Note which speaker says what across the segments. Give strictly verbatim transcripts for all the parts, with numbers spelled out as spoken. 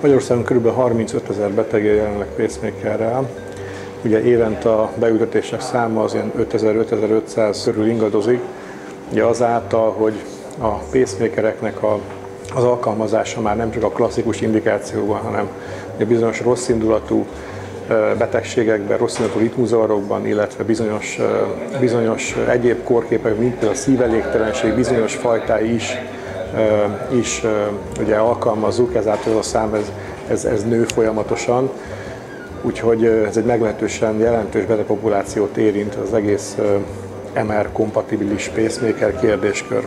Speaker 1: Magyarországon kb. harmincötezer betegje jelenleg pacemakerrel. Ugye évente a beültetések száma az ilyen ötezer-ötezer-ötszáz körül ingadozik. Ugye azáltal, hogy a pacemakereknek a, az alkalmazása már nem csak a klasszikus indikációban, hanem a bizonyos rosszindulatú betegségekben, rosszindulatú ritmuszavarokban, illetve bizonyos, bizonyos egyéb kórképek, mint például a szívelégtelenség bizonyos fajtái is, is ugye alkalmazzuk, ezáltal ez a szám ez, ez, ez nő folyamatosan. Úgyhogy ez egy meglehetősen jelentős betegpopulációt érint az egész em er-kompatibilis pacemaker kérdéskör.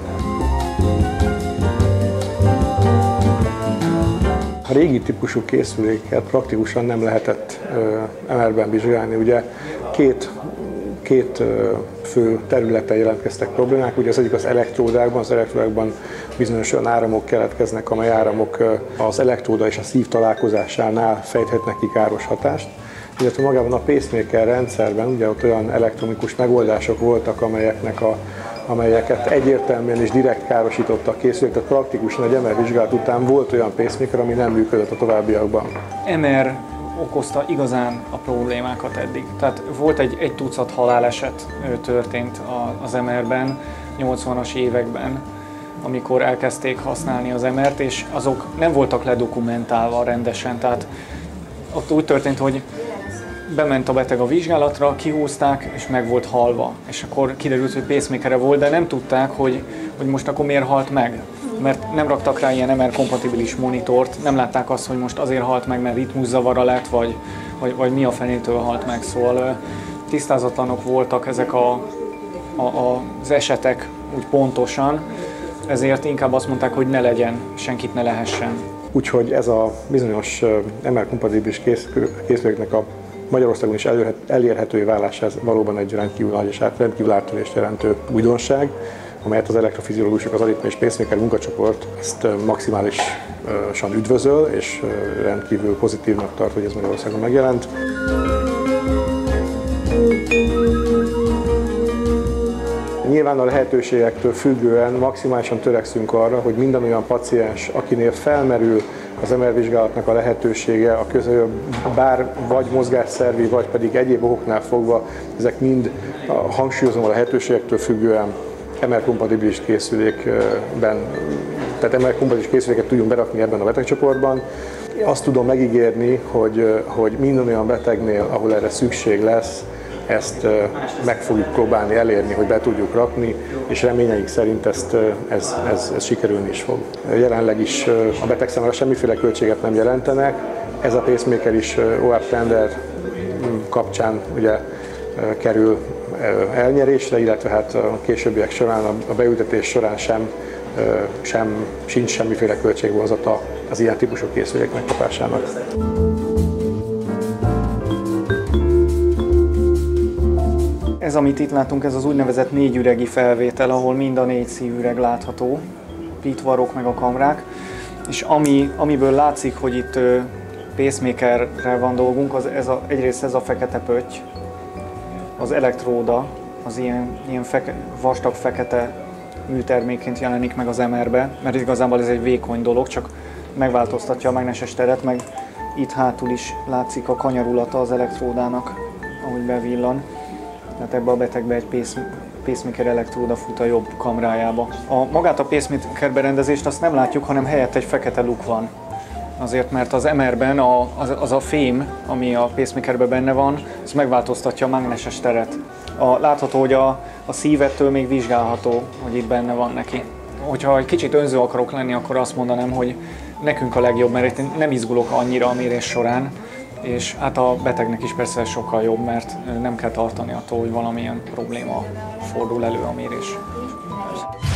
Speaker 1: A régi típusú készüléket praktikusan nem lehetett em er-ben vizsgálni. Ugye két, két fő területen jelentkeztek problémák. Ugye az egyik az elektródákban, az elektródákban bizonyos olyan áramok keletkeznek, amely áramok az elektróda és a szív találkozásánál fejthetnek ki káros hatást. Illetve magában a pacemaker rendszerben ugye ott olyan elektronikus megoldások voltak, amelyeknek a, amelyeket egyértelműen és direkt károsította a készülék, tehát praktikusan egy em er vizsgálat után volt olyan pacemaker, ami nem működött a továbbiakban.
Speaker 2: em er okozta igazán a problémákat eddig. Tehát volt egy, egy tucat haláleset történt az em er-ben nyolcvanas években, amikor elkezdték használni az em er-t, és azok nem voltak ledokumentálva rendesen. Tehát ott úgy történt, hogy bement a beteg a vizsgálatra, kihúzták, és meg volt halva. És akkor kiderült, hogy pacemaker-e volt, de nem tudták, hogy, hogy most akkor miért halt meg. Mert nem raktak rá ilyen em er-kompatibilis monitort, nem látták azt, hogy most azért halt meg, mert ritmuszavara lett, vagy, vagy, vagy mi a fenétől halt meg. Szóval tisztázatlanok voltak ezek a, a, az esetek úgy pontosan, ezért inkább azt mondták, hogy ne legyen, senkit ne lehessen.
Speaker 1: Úgyhogy ez a bizonyos em er-kompatibilis készüléknek a Magyarországon is elérhetővé válása, ez valóban egy rendkívül nagy és rendkívül áttörést jelentő újdonság, amelyet az elektrofiziológusok, az aritmia és pacemaker munkacsoport ezt maximálisan üdvözöl, és rendkívül pozitívnak tart, hogy ez Magyarországon megjelent. Nyilván a lehetőségektől függően maximálisan törekszünk arra, hogy minden olyan paciens, akinél felmerül az em er vizsgálatnak a lehetősége, a közel, bár vagy mozgásszervi, vagy pedig egyéb okoknál fogva, ezek mind, hangsúlyozom, a lehetőségektől függően em er-kompatibilis készülékben, tehát em er-kompatibilis készüléket tudjunk berakni ebben a betegcsoportban. Azt tudom megígérni, hogy, hogy minden olyan betegnél, ahol erre szükség lesz, ezt meg fogjuk próbálni elérni, hogy be tudjuk rakni, és reményeink szerint ezt, ez, ez, ez sikerülni is fog. Jelenleg is a beteg számára semmiféle költséget nem jelentenek, ez a pacemaker is o á pé tender kapcsán ugye kerül elnyerésre, illetve hát a későbbiek során, a beültetés során sem, sem sincs semmiféle költségvonzata az ilyen típusú készülék megkapásának.
Speaker 2: Ez, amit itt látunk, ez az úgynevezett négyüregi felvétel, ahol mind a négy szívüreg látható, a pitvarok meg a kamrák, és ami, amiből látszik, hogy itt pacemakerrel van dolgunk, az ez a, egyrészt ez a fekete pötty, az elektróda, az ilyen, ilyen feke, vastag fekete műtermékként jelenik meg az em er-be, mert igazából ez egy vékony dolog, csak megváltoztatja a mágneses teret, meg itt hátul is látszik a kanyarulata az elektródának, ahogy bevillan. Tehát ebbe a betegbe egy pacemaker elektróda fut a jobb kamrájába. A, magát a pacemaker berendezést azt nem látjuk, hanem helyett egy fekete luk van. Azért, mert az em er-ben a, az, az a fém, ami a pacemakerben benne van, az megváltoztatja a mágneses teret. A, látható, hogy a, a szívettől még vizsgálható, hogy itt benne van neki. Hogyha egy kicsit önző akarok lenni, akkor azt mondanám, hogy nekünk a legjobb, mert itt nem izgulok annyira a mérés során, és hát a betegnek is persze sokkal jobb, mert nem kell tartani attól, hogy valamilyen probléma fordul elő a mérés.